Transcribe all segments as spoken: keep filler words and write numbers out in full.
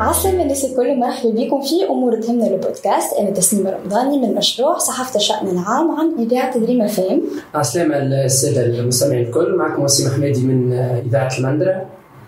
عسلامة الناس الكل، مرحبا بكم في أمور تهمنا البودكاست. أنا تسنيم رمضاني من مشروع صحافة الشأن العام عن إذاعة دريم اف ام. عسلامة السادة المستمعين الكل، معكم وسيم أحمدي من إذاعة المندرة.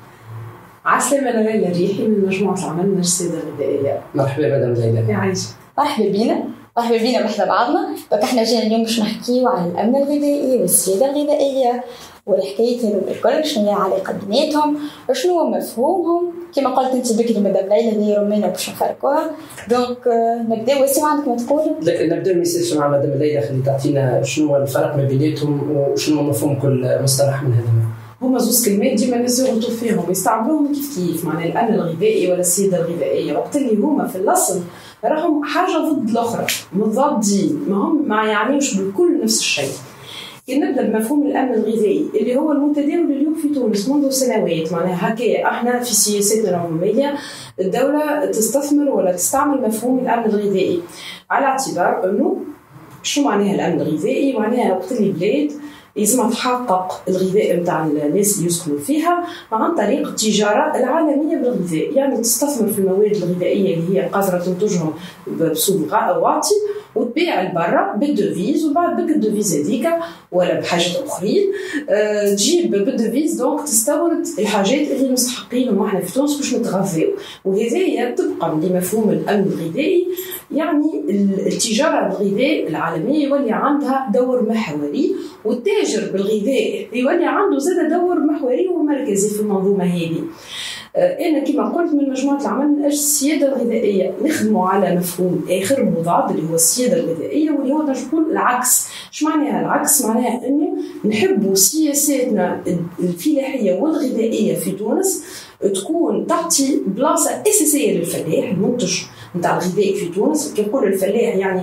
عسلامة ليلى الريحي من مجموعة العمل من السيدة الغذائية. مرحبا مدام ليلى. يعيش. مرحبا بينا مرحبا بينا مرحبا بعضنا. بقى احنا جينا اليوم باش نحكيو على الأمن الغذائي والسيادة الغذائية والحكاية الكل، شنو هي علاقة بيناتهم وشنو هو مفهومهم. كما قلت انت بكري مدام ليلى هي رومينا باش نفرقوها. دونك نبداو. وسيم عندك ما تقول؟ نبداو الميساج مع مدام ليلى، خلي تعطينا شنو هو الفرق ما بيناتهم وشنو مفهوم كل مصطلح من هذا. هما زوج كلمات ديما الناس يغلطوا فيهم يستعملوهم كيف كيف، معنى الأمن الغذائي ولا السيادة الغذائية، وقت اللي هما في الأصل راهم حاجة ضد الأخرى، مضادين، ما هم ما يعنيوش بالكل نفس الشيء. نبدأ بمفهوم الأمن الغذائي اللي هو المتداول اليوم في تونس منذ سنوات. معناها هكا احنا في سياستنا العمومية الدولة تستثمر ولا تستعمل مفهوم الأمن الغذائي على اعتبار أنه شو معناها الأمن الغذائي؟ معناها وقت اللي بلاد لازم تحقق الغذاء متاع الناس اللي يسكنوا فيها عن طريق التجارة العالمية بالغذاء، يعني تستثمر في المواد الغذائية اللي هي قادرة تنتجهم بسوق واطي وتبيع لبرا بالدوفيز، وبعد بك الدوفيز هذيك ولا بحاجات اخرين أه تجيب بالدوفيز، دونك تستورد الحاجات اللي مستحقينهم احنا في تونس باش نتغذاو. وهذه تبقى لمفهوم الامن الغذائي، يعني التجاره بالغذاء العالميه يولي عندها دور محوري، والتاجر بالغذاء يولي عنده زاد دور محوري ومركزي في المنظومه هذه. أنا كما قلت من مجموعة العمل من أجل السيادة الغذائية نخدموا على مفهوم آخر مضاد اللي هو السيادة الغذائية، واللي هو نقول العكس. إيش معناها العكس؟ معناها إنه نحبوا سياساتنا الفلاحية والغذائية في تونس تكون تعطي بلاصة أساسية للفلاح المنتج نتاع الغذاء في تونس. كنقول الفلاح يعني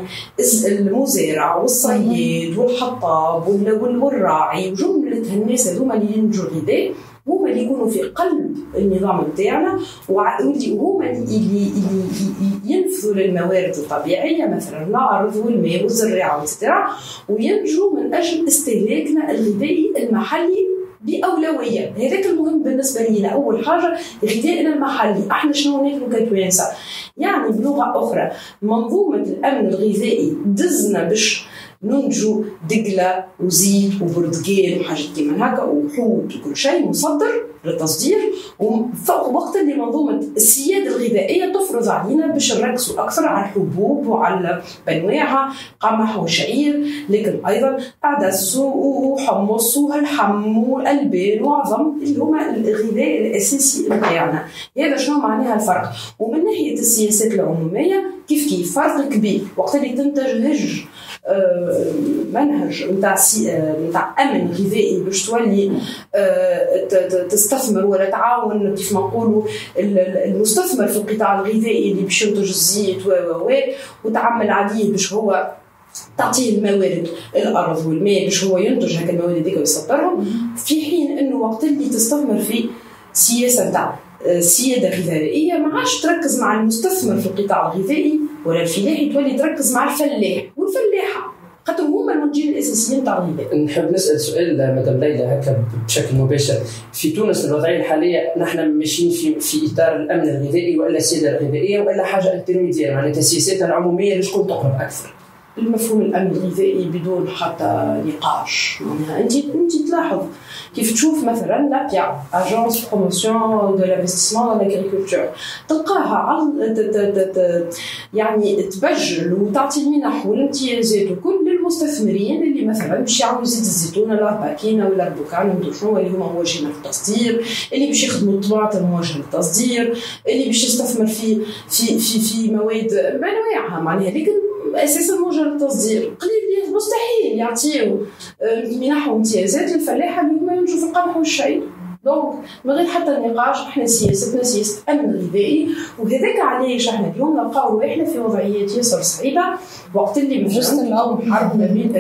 المزارع والصياد والحطاب والراعي وجملة الناس هذوما اللي ينتجوا الغذاء، هما اللي يكونوا في قلب النظام نتاعنا، واللي هما اللي ينفذوا للموارد الطبيعيه مثلا الارض والماء والزراعه والزراعه، وينتجوا من اجل استهلاكنا الغذائي المحلي بأولوية. هذاك المهم بالنسبة لنا. أول حاجة غذائنا المحلي، احنا شنو ناكلوا كتوانسة. يعني بلغة أخرى منظومة الأمن الغذائي دزنا باش ننتجوا دقلة وزيت وبرتقال وحاجات كيما هكا وحوت وكل شيء مصدر للتصدير، وفوق وقت اللي منظومة السيادة الغذائية تفرض علينا باش نركزوا أكثر على الحبوب وعلى بنواعها، قمح وشعير، لكن أيضا عدس وحمص وهالحم والألبان وعظم اللي هما الغذاء الأساسي نتاعنا. هذا شنو معناها الفرق؟ ومن ناحية السياسات العمومية كيف كيف فرق كبير. وقت اللي تنتج منهج نتاع نتاع امن غذائي باش تولي تستثمر ولا تعاون كيف ما نقولوا المستثمر في القطاع الغذائي اللي باش ينتج الزيت و و وتعمل عليه باش هو تعطيه الموارد الارض والماء باش هو ينتج هكا الموارد هذيك ويصدرهم، في حين انه وقت اللي تستثمر في سياسه نتاع سيادة غذائية ما عادش تركز مع المستثمر في القطاع الغذائي ولا الفلاحي، تولي تركز مع الفلاح والفلاحة، خاطر هما المنتجين الأساسيين تاع الغذاء. نحب نسأل سؤال مدام ليلى هكا بشكل مباشر. في تونس الوضعية الحالية نحن ماشيين في في إطار الأمن الغذائي ولا السيادة الغذائية ولا حاجة انترميديير، يعني سياساتنا العمومية لشكون تقرب أكثر؟ المفهوم الأمن الغذائي بدون حتى نقاش. معناها أنت أنت تلاحظ كيف تشوف مثلا لابيا اجونس بروموسيون دو لانفستيسمون دو لاغريكولتور، تلقاها على يعني تبجل وتعطي المنح والامتيازات وكل للمستثمرين اللي مثلا باش يعملوا زيت الزيتون ولا الباكينه ولا البوكان ولا شنو اللي هما موجهين للتصدير، اللي باش يخدموا الطماطم موجهه للتصدير، اللي باش يستثمر في في في في مواد بانواعها. معناها لكن اساسا موجهه للتصدير قليل مستحيل يعطيو منح وامتيازات للفلاحه اللي هما ينتجوا في القمح والشعير. دونك من غير حتى نقاش احنا سياستنا سياسه امن غذائي، وهذاك علاش احنا اليوم نلقاو روحنا في وضعيات ياسر صعيبه وقت اللي مثلا حرب ما بين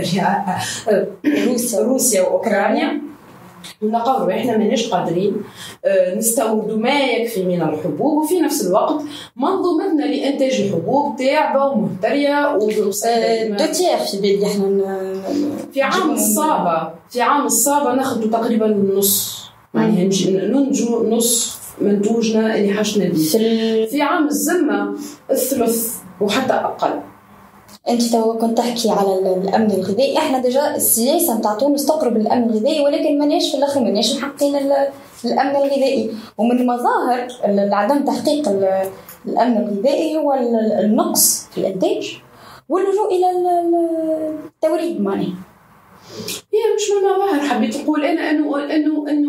روسيا روسيا واوكرانيا، ونلقاو روحنا ماناش قادرين نستوردوا ما يكفي من الحبوب، وفي نفس الوقت منظومتنا لانتاج الحبوب تعبه ومهتريه وبصير دو تير في بالي احنا في عام الصابه في عام الصابه ناخذ تقريبا النص، يعني ننتجوا نص منتوجنا اللي حشنا به في, في عام الزمة الثلث وحتى أقل. انت تو كنت تحكي على الامن الغذائي، احنا ديجا السياسه نتاع تونس تقرب الامن الغذائي، ولكن ماناش في الاخر ماناش محققين الامن الغذائي. ومن مظاهر عدم تحقيق الامن الغذائي هو النقص في الانتاج واللجوء الى التوريد. معناها هي مش من مظاهر، حبيت نقول انا انه انه انه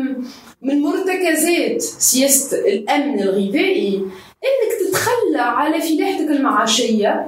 من مرتكزات سياسه الامن الغذائي انك تتخلى على فلاحتك المعاشيه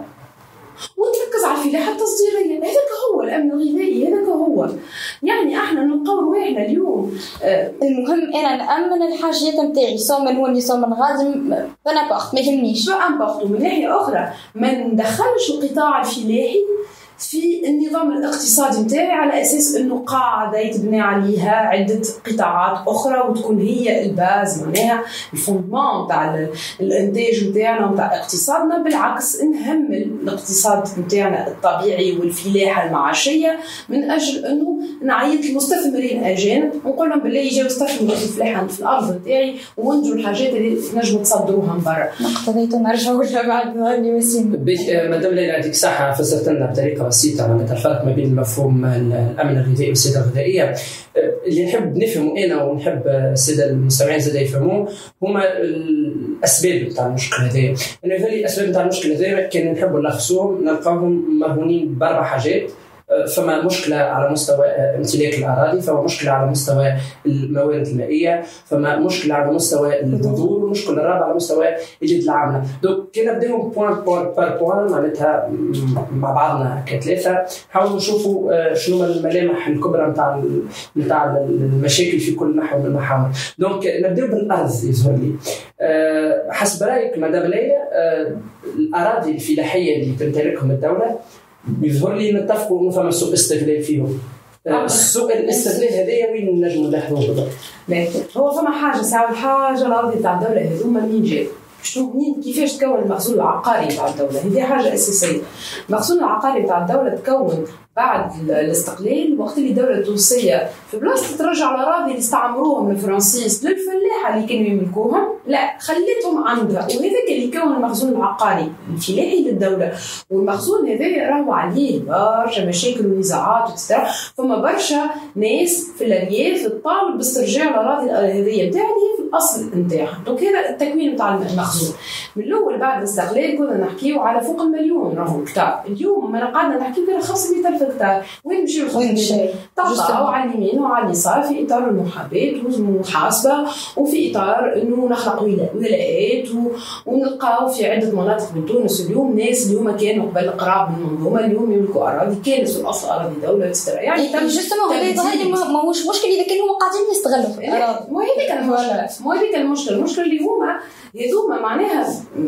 وتركز على الفلاحه التصديريه. هذاك هو الامن الغذائي، هذاك هو. يعني احنا نلقاو رواحنا اليوم آه المهم انا نامن الحاجيات نتاعي، سواء من هوني سواء من غادي بنابورت ما يهمنيش بامبورت. ومن ناحيه اخرى ما ندخلش القطاع الفلاحي في النظام الاقتصادي نتاعي على اساس انه قاعده يتبنى عليها عده قطاعات اخرى وتكون هي الباز، معناها الفوندمون تاع الانتاج نتاعنا ونتاع اقتصادنا. بالعكس نهمل الاقتصاد نتاعنا الطبيعي والفلاحه المعاشيه من اجل انه نعيط المستثمرين اجانب ونقول لهم بالله يجوا يستثمروا في الفلاحه في الارض نتاعي وانجوا الحاجات اللي نجموا تصدروها من برا. نقطه نرجعوا لها بعد غادي وسيم. مدام ليلى عندك صحه، فسرت لنا بطريقه بسيطه معناتها الفرق ما بين مفهوم الامن الغذائي والسياده الغذائيه. اللي نحب نفهمه انا ونحب الساده المستمعين زاد يفهموه هما الاسباب نتاع المشكل هذايا. انا يعني الاسباب نتاع المشكل هذايا كان نحبوا نلخصوهم نلقاهم مرهونين باربع حاجات. فما مشكلة على مستوى امتلاك الأراضي، فما مشكلة على مستوى الموارد المائية، فما مشكلة على مستوى البذور، والمشكلة الرابعة على مستوى الجهد العاملة. دوك كنا نبداهم بوان بار بوان معناتها مع بعضنا كثلاثة، حاولوا نشوفوا شنو الملامح الكبرى نتاع نتاع المشاكل في كل محور من المحاور. دونك نبداو بالأرض. يظهر لي حسب رأيك مدام ليلى الأراضي الفلاحية اللي تمتلكهم الدولة يظهر لي نتفقوا انه فما سوء استغلال فيهم. سوء الاستغلال هذايا وين نجموا نلاحظوه بالضبط؟ لكن هو فما حاجه ساعه حاجه الارض تاع الدوله هذوما منين جاوا؟ شنو منين كيفاش تكون المخزون العقاري تاع الدوله؟ هذه حاجه اساسيه. المخزون العقاري تاع الدوله تكون بعد الاستقلال وقت اللي الدوله التونسيه في بلاصه ترجع الاراضي اللي استعمروهم الفرنسيس للفلاحه اللي كانوا يملكوهم، لا خليتهم عندها، وهذاك اللي كون المخزون العقاري الفلاحي للدوله. والمخزون هذا راهو عليه برشا مشاكل ونزاعات وتسترا، فما برشا ناس في الارياف تطالب باسترجاع الاراضي هذه نتاعها اللي في الاصل نتاعها. دونك هذا التكوين نتاع المخزون. من الاول بعد الاستقلال كنا نحكيو على فوق المليون راهو هكتار، اليوم ما قعدنا نحكيو على خمسمية ألف هكتار. وين نمشيو الخمسمية؟ تعطاو على اليمين وعلى اليسار في اطار المحاباه والمحاسبه وفي اطار انه نخلق ولايات ونلقاو في عده مناطق من تونس اليوم ناس اللي هما كانوا قبل قراب من المنظومه اليوم يملكوا اراضي كانت في الاصل اراضي دوله وتسترا. يعني تم جوستومون هذا ماهوش مشكل اذا كانوا قاعدين يستغلوا في الاراضي. مو هذيك المشكله، مو هذيك المشكله، المشكله اللي هما هذوما معناها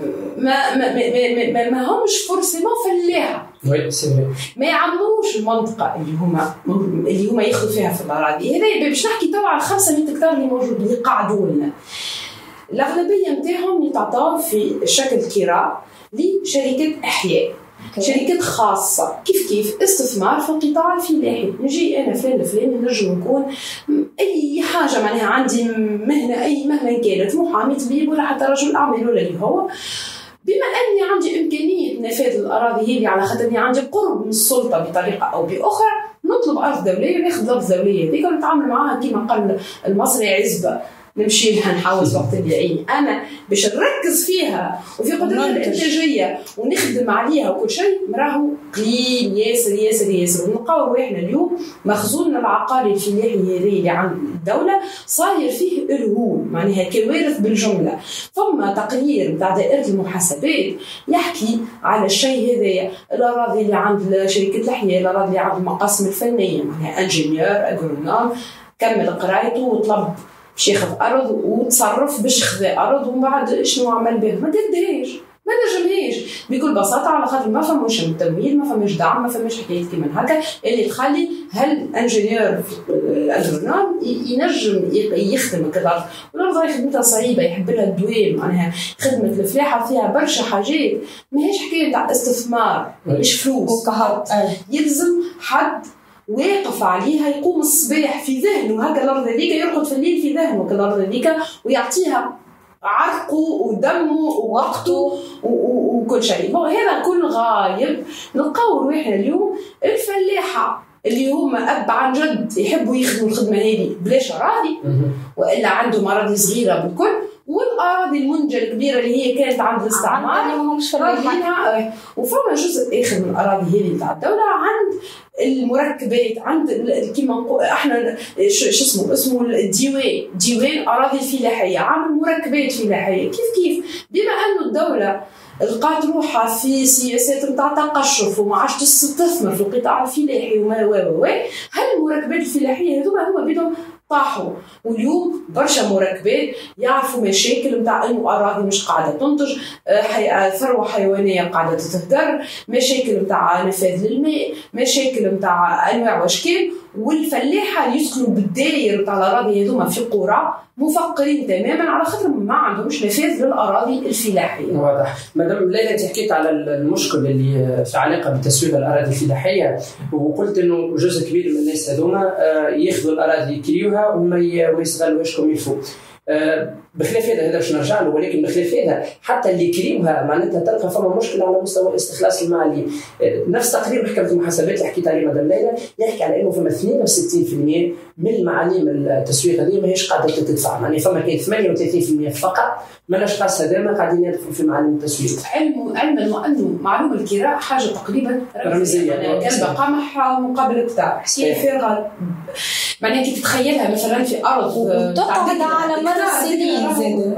ما ما ما, ما, ما همش فرصه فلاحه. وي سي ما يعمروش المنطقه اللي هما اللي هما ياخذوا فيها في الاراضي. هذا باش نحكي توا على خمسمية هكتار اللي موجود اللي قاعدوا لنا. الاغلبيه نتاعهم يتعطاو في شكل كراء لشركات احياء، شركات خاصة كيف كيف استثمار في القطاع الفلاحي. نجي أنا فلان الفلاني نجم نكون أي حاجة معناها عندي مهنة أي مهنة كانت محامي طبيب ولا حتى رجل أعمال ولا اللي هو، بما أني عندي إمكانية نفاذ الأراضي هذه على خاطرني عندي قرب من السلطة بطريقة أو بأخرى، نطلب أرض دولية وناخذ أرض دولية هذيك ونتعامل معها كما قال المصري عزبة، نمشي لها نحاول وقت اللي يعيني انا باش نركز فيها وفي قدرتها الانتاجيه ونخدم عليها وكل شيء راهو قليل ياسر ياسر ياسر. ونلقاو رواحنا اليوم مخزوننا العقاري الفلاحي هذا اللي عند الدوله صاير فيه الهول معناها كوارث بالجمله. ثم تقرير تاع دائره المحاسبات يحكي على الشيء هذايا، الاراضي اللي عند شركه الاحياء، الاراضي اللي عند المقاسم الفنيه معناها انجينيور اغرونوم كمل قرايته وطلب باش ياخذ ارض وتصرف باش خذا ارض ومن بعد شنو عمل بها ما قداش ما نجمهاش بكل بساطه على خاطر ما فماش تمويل ما فماش دعم ما فماش حكايه كيما هكا اللي تخلي هل انجينيور اغرونوم ينجم يخدم كذا والارض راهي خدمتها صعيبه يحب لها الدوام معناها خدمه الفلاحه فيها برشا حاجات ماهيش حكايه تاع استثمار مش فلوس يلزم حد واقف عليها، يقوم الصباح في ذهنه هكا الأرض هذيك، يرقد في الليل في ذهنه الأرض هذيك ويعطيها عرقه ودمه ووقته وكل شيء. هذا كل غايب. نلقاو رواحنا اليوم الفلاحة اللي هم أب عن جد يحبوا يخدموا الخدمة هذه بلاش أراضي، وإلا عندهم أراضي صغيرة بالكل، والأراضي المنجة الكبيرة اللي هي كانت عند الاستعمار ماهمش راضيينها. وفما جزء آخر من الأراضي هذه نتاع الدولة عند المركبات، عند كيما نقول احنا شو اسمه اسمه الديوان، ديوان أراضي الفلاحية، عامل مركبات فلاحية. كيف كيف بما أنه الدولة لقات روحها في سياسات نتاع تقشف وما عادش تستثمر في القطاع الفلاحي وما و و هل المركبات الفلاحيه هذوما هما بدهم طاحوا. واليوم برشا مركبات يعرفوا مشاكل نتاع انه اراضي مش قاعده تنتج، ثروه حيوانيه قاعده تتهدر، مشاكل نتاع نفاذ للماء، مشاكل نتاع انواع واشكال. والفلاحه اللي يسكنوا بالداير نتاع الاراضي هذوما في قرى مفقرين تماما على خاطر ما عندهمش نفاذ للاراضي الفلاحيه. واضح. مدام ليلى انت حكيت على المشكل اللي في علاقه بتسويق الاراضي الفلاحيه، وقلت انه جزء كبير من الناس هذوما ياخذوا الاراضي يكريوها وما يستغلوهاش كما يفو. بخلاف هذا هذا باش نرجع له، ولكن بخلاف هذا حتى اللي يكريوها معناتها تلقى فما مشكله على مستوى استخلاص المال. نفس تقرير محكمه المحاسبات اللي حكيت عليه مدام ليلى يحكي على انه فما اثنين وستين بالمئة من المعاليم التسويق هذه ماهيش قاعده تدفع، يعني فما كاين ثمانية وثلاثين بالمئة فقط من الاشخاص هذوما قاعدين يدخلوا في معالم التسويق. علم علما انه معلوم الكراء حاجه تقريبا رمزيه، يعني قلب قمح مقابل كتار حسين فارغه، معناها كي تتخيلها مثلا في ارض تقعد على مر السنين زاد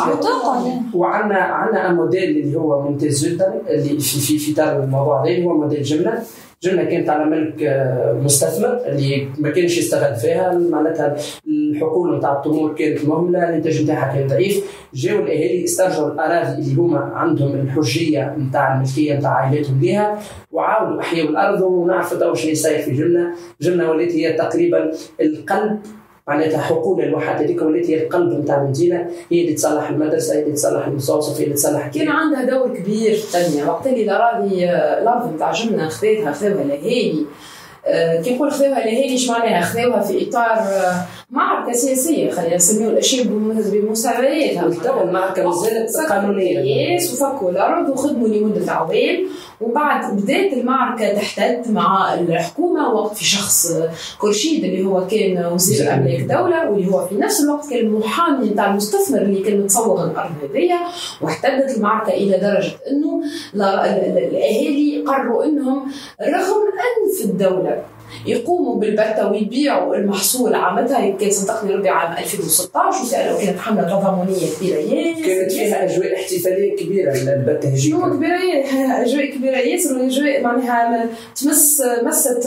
وعندنا عندنا موديل اللي هو ممتاز جدا اللي في في في دار الموضوع هذا، هو موديل جمله جمله كانت على ملك مستثمر اللي ما كانش يستغل فيها، معناتها الحقول نتاع التمور كانت مهمله، الانتاج نتاعها كان ضعيف. جاوا الاهالي استرجعوا الاراضي اللي هما عندهم الحجيه نتاع الملكيه نتاع عائلاتهم ليها وعاودوا احياء الارض. ونعرفوا تو شنو صاير في جمله. جمله ولات هي تقريبا القلب، معناتها حقول الواحات هذيك ولات هي القلب نتاع المدينه، هي اللي تصلح المدرسه، هي اللي تصلح المستوصف، هي اللي تصلح. كان عندها دور كبير في التنميه. وقت اللي الاراضي الارض نتاع جمله خذيتها خذوها الاهالي، كي نقول خذوها الاهالي ايش معناها؟ خذوها في اطار معركه سياسيه، خلينا نسميو الاشياء بمساوياتها. بالطبع المعركه مازالت قانونيه، وفكوا الارض وخدموا لمده عوام. وبعد بدات المعركه تحتد مع الحكومه وقت في شخص كرشيد اللي هو كان وزير املاك الدوله، واللي هو في نفس الوقت كان المحامي نتاع المستثمر اللي كان متصوغ الارض هذيا. واحتدت المعركه الى درجه انه الاهالي قرروا انهم رغم ان في الدوله يقوموا بالبتة ويبيعوا المحصول عامتها، كان صدقني ربي عام ألفين وستة عشر وسألوا كانت حملة تضامنية كبيرة ياسر، كانت فيها أجواء احتفالية كبيرة البتة هجيك. شنو كبيرة؟ أجواء كبيرة ياسر، وأجواء معناها تمس مست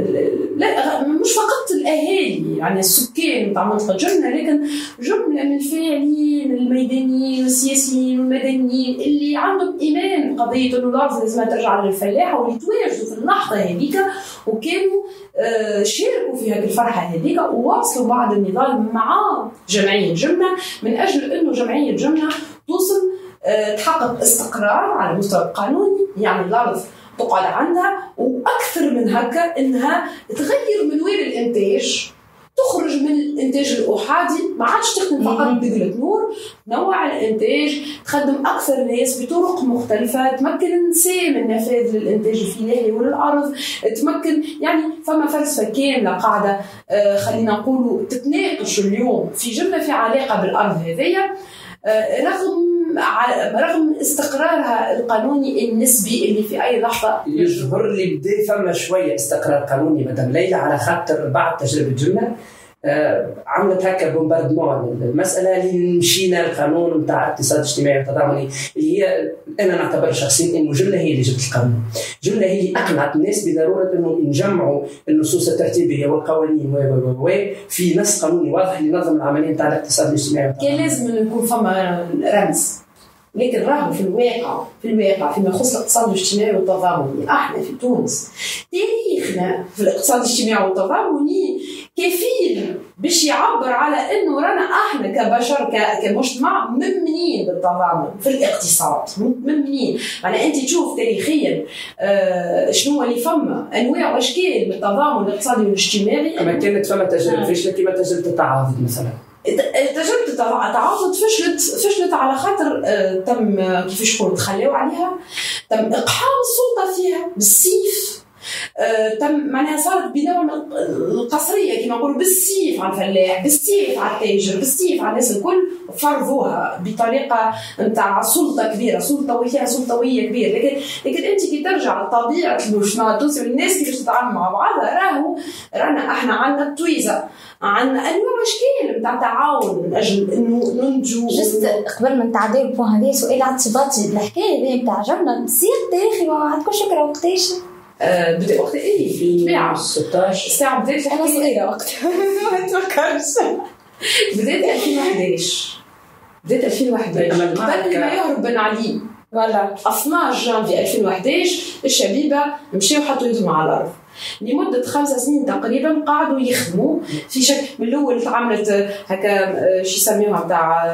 لا مش فقط الأهالي يعني السكان نتاع منطقة جملة، لكن جملة من الفاعلين الميدانيين والسياسيين والمدنيين اللي عندهم إيمان بقضية إنه الأرض لازم ترجع للفلاحة، واللي تواجدوا في اللحظة هذيك وكانوا شاركوا في هذه الفرحة هذيك. وواصلوا بعد النضال مع جمعية جملة من أجل أنه جمعية جملة توصل تحقق استقرار على المستوى القانوني، يعني الأرض تقعد عندها، وأكثر من هكا أنها تغير من وين الإنتاج، تخرج من الانتاج الاحادي، ما عادش تخدم فقط بدقلة نور، نوع الانتاج، تخدم اكثر ناس بطرق مختلفه، تمكن النساء من نفاذ للانتاج الفلاحي وللارض، تمكن يعني فما فلسفه كامله قاعده آه خلينا نقولوا تتناقش اليوم في جمله في علاقه بالارض هذيا، آه رغم رغم استقرارها القانوني النسبي اللي في اي لحظه يظهر لي بدا فما شويه استقرار قانوني مدام ليلى، على خاطر بعد تجربه جمله آه عملت هكا بومباردمون المساله اللي مشينا القانون نتاع الاقتصاد الاجتماعي والتضامني، اللي هي انا نعتبر شخصيا انه جمله هي اللي جبت القانون، جمله هي اللي اقنعت الناس بضروره انه نجمعوا النصوص الترتيبيه والقوانين و و في نص قانوني واضح اللي ينظم العمليه نتاع الاقتصاد الاجتماعي. كان لازم يكون فما رمز لكن راهو في الواقع في الواقع فيما يخص الاقتصاد الاجتماعي والتضامني احنا في تونس تاريخنا في الاقتصاد الاجتماعي والتضامني كفيل باش يعبر على انه رانا احنا كبشر كمجتمع ممنين بالتضامن في الاقتصاد، ممنين. يعني انت تشوف تاريخيا آه شنو اللي فما انواع واشكال من التضامن الاقتصادي والاجتماعي. اما كانت فما تجارب فاشله كما تجربه التعاضد مثلا. تجربة التعاضد فشلت فشلت على خاطر آه تم كيفاش نقولوا تخلوا عليها، تم اقحام السلطه فيها بالسيف. آه، تم معناها صارت بنوع من القصريه كما نقولوا بالسيف على الفلاح، بالسيف على التاجر، بالسيف على الناس الكل، فرضوها بطريقه نتاع سلطه كبيره، سلطويه سلطويه كبيره. لكن لكن انت كي ترجع لطبيعه المجتمع التونسي والناس كيفاش تتعامل مع بعضها، راهو رانا احنا عندنا التويزه، عندنا انواع اشكال نتاع تعاون من اجل انه ننجو. جست قبل ما نتعداو البوان هذا سؤال اعتباطي، الحكايه هذه نتاع جبنا نسير تاريخي ما عندكوش فكره وقتاش؟ أه بدأ وقت ايه في طبيعة ستطاش الساعة بدأت أنا صغيرة وقت ما تفكرش. بدأت ألفين وإحداش بدأت ألفين وإحداش قبل ما يهرب بن علي ولا اثناش جانفي ألفين وإحداش الشبيبة مشاو حطوا يدهم على الأرض لمدة خمسة سنين تقريبا، قاعدوا يخدموا في شكل. من الأول تعملت هكا شو يسميوها بتاع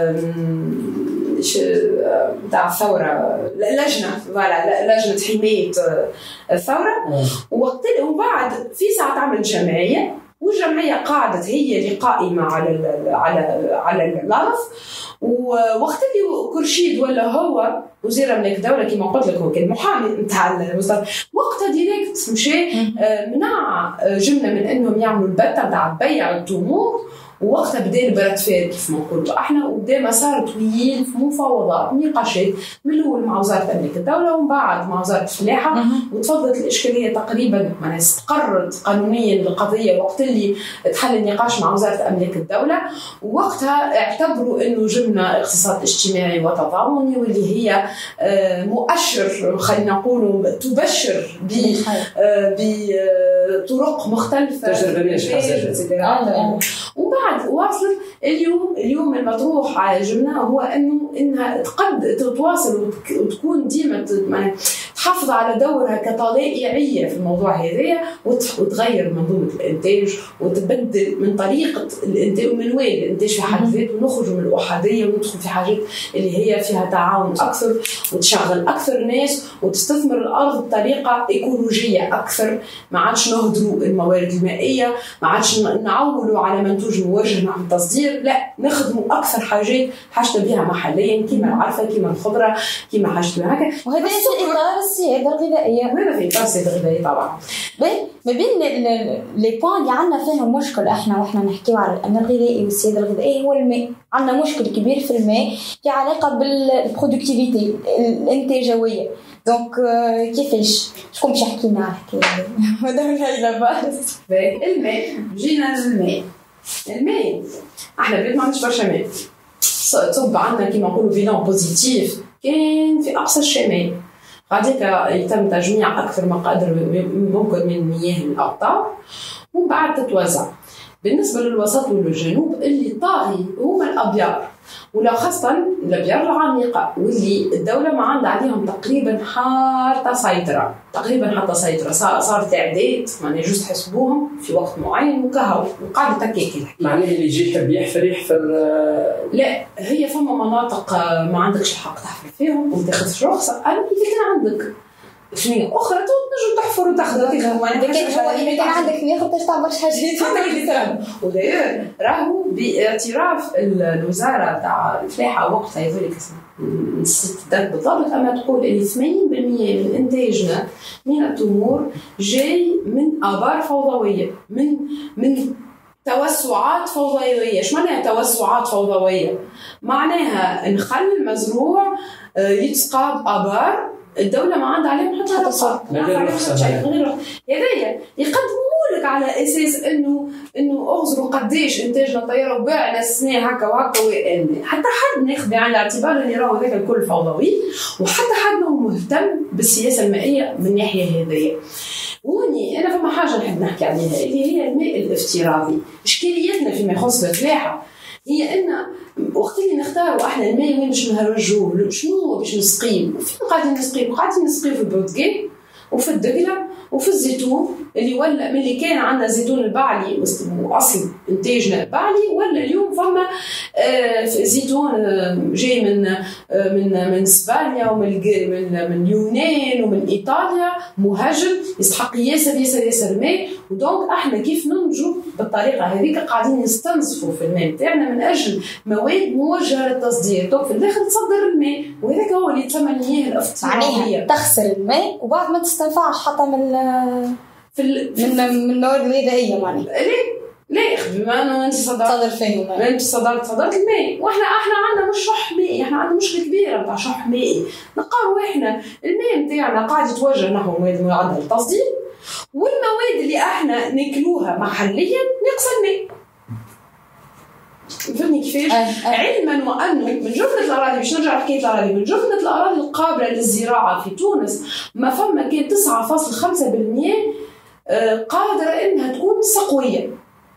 بتاع الثورة، لجنة فوالا لجنة حماية الثورة، ووقت وبعد في ساعة عملت جمعية، والجمعية قاعدت هي اللي قائمة على ال على على الأرض. ووقت اللي كرشيد ولا هو وزير أملاك الدولة كما قلت لك هو كان محامي نتاع الوزارة، وقتها ديريكت مشى منع جملة من انهم يعملوا البتة نتاع بيع التمور، ووقتها بدا البرد فارغ كيف ما نقولوا احنا، وبدا مسار طويل في مفاوضات نقاشات من الاول مع وزاره املاك الدوله ومن بعد مع وزاره الفلاحه، وتفضلت الاشكاليه تقريبا معناها استقرت قانونيا القضيه وقت اللي تحل النقاش مع وزاره املاك الدوله. ووقتها اعتبروا انه جبنا اقتصاد اجتماعي وتضامني واللي هي مؤشر خلينا نقولوا تبشر بطرق مختلفه تجربه. وبعد واصل اليوم اليوم المطروح على جبناه هو انه انها تقد تتواصل وتكون ديما تحافظ على دورها كطلائعيه في الموضوع هذايا، وتغير منظومه الانتاج وتبدل من طريقه الانتاج ومنوال الانتاج في حد ذاته، ونخرج من الاحاديه وندخل في حاجات اللي هي فيها تعاون اكثر وتشغل اكثر ناس وتستثمر الارض بطريقه ايكولوجيه اكثر. ما عادش نهدروا الموارد المائيه، ما عادش نعولوا على منتوج موجه نحو التصدير، لا نخدموا اكثر حاجات حاجتنا بها محليا كيما العرفه كيما الخضره كيما حاجتنا هكا. وهذا في اطار السياده الغذائيه، وهذا في اطار السياده الغذائيه طبعا. ما بين لي بوان اللي عندنا فيهم مشكل احنا واحنا نحكيو على الامن الغذائي والسياده الغذائيه هو الماء. عندنا مشكل كبير في الماء في علاقه بالبرودكتيفيتي الانتاجويه. دونك كيفاش شكون باش يحكي لنا على الحكايه مدام ليلى بس؟ الماء جينا للماء. الماء احنا بلاد ما عندناش برشا ماء، تصب عندنا كيما نقولوا بيلان بوزيتيف كان في اقصى الشمال، غاديك يتم تجميع اكثر ما قدر ممكن من مياه الامطار ومن بعد تتوزع. بالنسبه للوسط والجنوب اللي طاغي هما الابيار، ولا خاصه الابيار العميقه واللي الدوله ما عندها عليهم تقريبا حتى سيطره، تقريبا حتى سيطره صارت اعداد معناها جوست حسبوهم في وقت معين وكهو وقاعده تكاكل. معناها اللي يجي يحب يحفر يحفر لا، هي فما مناطق ما عندكش الحق تحفر فيهم وما تاخذش رخصه، اما اذا كان عندك شنو اخرى تنجم تحفر وتاخذ فيها. لكن هو اذا كان عندك مياه خاطرش تعمل حاجات. وداير راهو باعتراف الوزاره تاع الفلاحه وقتها هذوليك نسيت الدات بالضبط، اما تقول ان ثمانين بالمئة من انتاجنا من التمور جاي من ابار فوضويه، من من توسعات فوضويه. ايش معناها توسعات فوضويه؟ معناها نخل مزروع يتسقى بابار الدولة ما عندها عليهم حتى رخصة، من غير رخصة. هذايا يقدموا لك على أساس إنه إنه أغزروا قديش إنتاجنا طيارة وباعنا السنة هكا وهكا، حتى حد ناخذ بعين الاعتبار إن يراو هذاك الكل فوضوي، وحتى حد ما هو مهتم بالسياسة المائية من الناحية هذيا. وني أنا فما حاجة نحب نحكي عليها اللي هي الماء الافتراضي. إشكاليتنا فيما يخص الفلاحة هي ان وقت اللي نختاروا احنا الماء وين باش نوجهوه، شنو باش نسقيه، فين قاعدين نسقيه؟ قاعدين نسقيه في البرتقال وفي الدقله وفي الزيتون اللي ولا من اللي كان عندنا زيتون البعلي واصل انتاجنا البعلي، ولا اليوم فما آه زيتون آه جاي من آه من من اسبانيا ومن من من اليونان ومن ايطاليا مهاجم يستحق ياسر ياسر ياسر ماء. ودونك احنا كيف ننجو بالطريقه هذيك قاعدين نستنزفوا في الماء تاعنا من اجل مواد موجهه للتصدير، دونك في الاخر تصدر الماء، وهذاك هو اللي تسمى المياه الافتراضيه، تخسر الماء وبعد ما تستنفعش حتى من في من من المواد الغذائيه. معناها ليه ليه بما انه انت صدرت فيهم انت صدرت صدرت الماء، واحنا احنا عندنا مش شح مائي، احنا عندنا مشكله كبيره نتاع شح مائي. نقاروا احنا الماء نتاعنا قاعد يتوجه نحو مواد معدله للتصدير، والمواد اللي احنا ناكلوها محليا ناقصه الماء. فهمني كيفاش؟ أه أه. علما وانه من جمله الاراضي، باش نرجع لحكايه الاراضي، من جمله الاراضي القابله للزراعه في تونس ما فما كان تسعة فاصلة خمسة بالمئة قادره انها تكون سقويه.